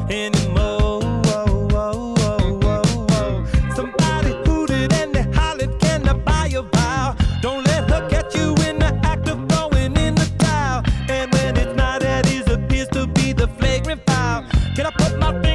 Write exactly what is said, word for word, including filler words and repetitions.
anymore. Whoa, whoa, whoa, whoa, whoa. Somebody hooted and they hollered, can I buy your vow? Don't let her catch you in the act of throwing in the towel. And when it's not, that is appears to be the flagrant foul. Can I put my